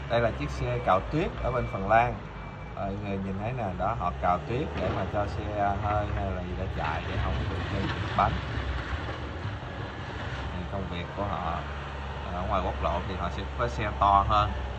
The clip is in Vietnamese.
Đây là chiếc xe cạo tuyết ở bên Phần Lan. Người nhìn thấy nè, đó họ cạo tuyết để mà cho xe hơi hay là gì đó chạy để không bị trơn bánh. Thì công việc của họ ở ngoài quốc lộ thì họ sẽ có xe to hơn.